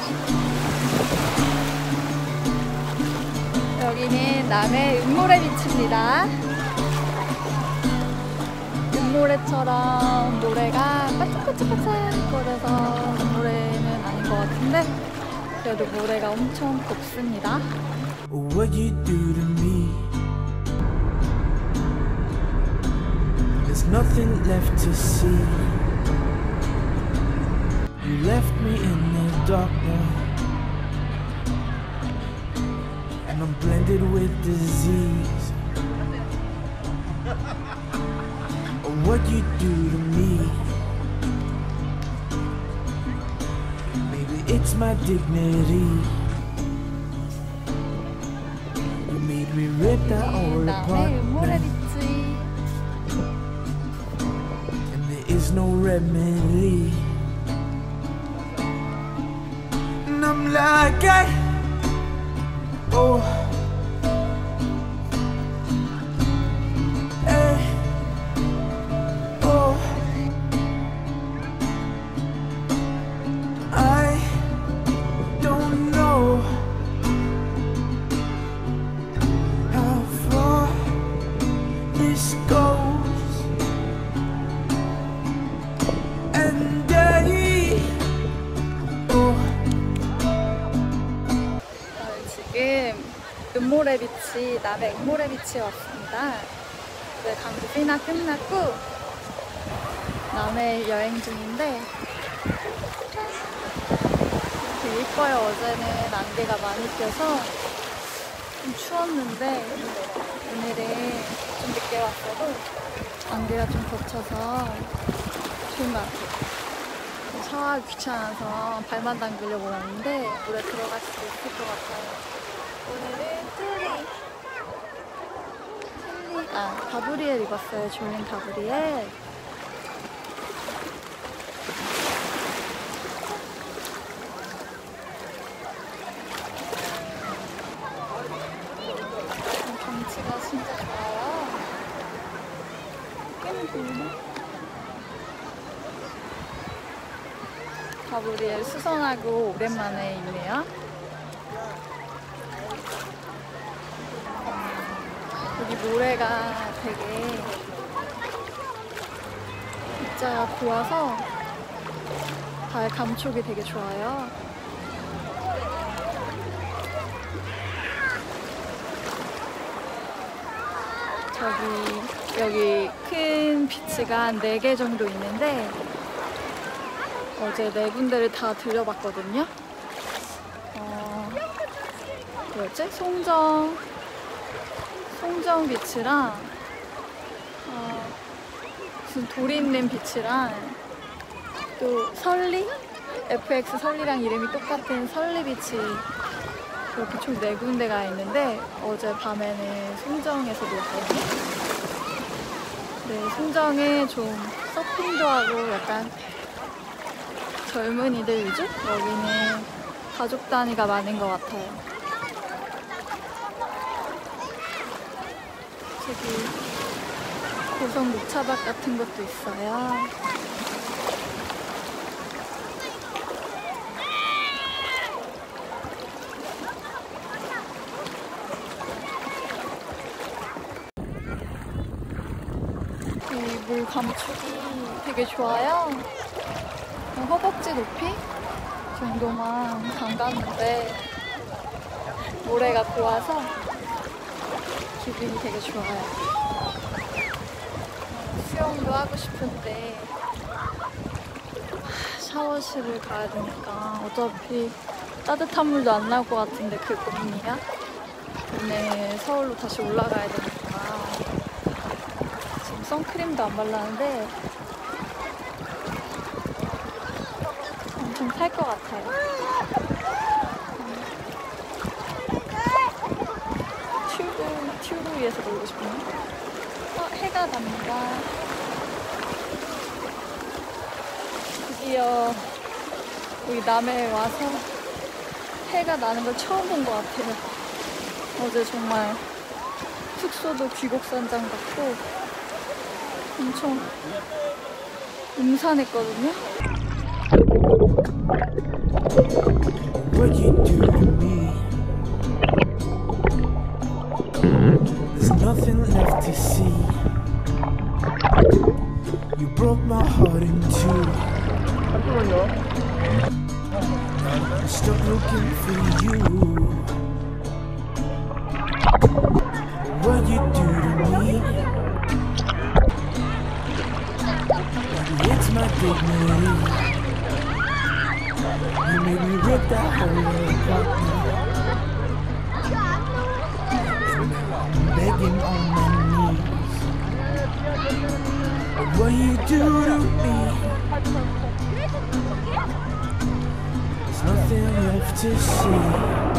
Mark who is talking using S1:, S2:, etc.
S1: 여기는 남해 은모래 비치입니다. 은모래처럼 모래가 반짝반짝반짝거려서 은모래는 아닌 것 같은데 그래도 모래가 엄청 곱습니다.
S2: What you do to me? There's nothing left to see. You left me in the dark now, and I'm blended with disease. What you do to me? Maybe it's my dignity. You made me rip that all apart now, and there is no remedy. And I'm like, oh.
S1: 지금 은모래 비치, 남해 은모래 비치에 왔습니다. 이제 강습이나 끝났고 남해 여행 중인데 되게 이뻐요. 어제는 안개가 많이 껴서 좀 추웠는데 오늘은 좀 늦게 왔어도 안개가 좀 겹쳐서 좋은 것 같아요. 샤워하기 귀찮아서 발만 담그려고 왔는데 물에 들어갈 수도 있을 것 같아요. 오늘은 가브리엘 입었어요. 졸린 가브리엘. 경치가 진짜 좋아요. 꽤는 보이네. 가브리엘 수선하고 오랜만에 입네요. 여기 모래가 되게 입자가 고와서 발 감촉이 되게 좋아요. 여기 큰 비치가 한 4개 정도 있는데 어제 4군데를 다 들려봤거든요. 뭐였지? 송정 비치랑 무슨 돌이 있는 비치랑 또 설리? FX 설리랑 이름이 똑같은 설리 비치, 이렇게 총 4군데가 있는데 어제 밤에는 송정에서 놀았거든요. 네, 송정에 좀 서핑도 하고 약간 젊은이들 위주? 여기는 가족 단위가 많은 것 같아요. 저기 고성 녹차밭 같은 것도 있어요. 이 물 감촉이 되게 좋아요. 허벅지 높이 정도만 담갔는데 모래가 고와서 기분이 되게 좋아요. 수영도 하고 싶은데 샤워실을 가야 되니까 어차피 따뜻한 물도 안 나올 것 같은데 그게 고민이야. 오늘 서울로 다시 올라가야 되니까 지금 선크림도 안 발랐는데 엄청 탈 것 같아요. 튜브 위에서 놀고 싶네요. 해가 납니다. 드디어 여기 남해에 와서 해가 나는 걸 처음 본 것 같아요. 어제 정말 숙소도 귀곡산장 같고 엄청 음산했거든요.
S2: What you do to me? There's nothing left to see. You broke my heart in two. I'm stuck looking for you. What you do to me? It's my dignity. You made me rip that whole world apart. And now I'm begging on my knees. What you do to me? There's nothing left to see.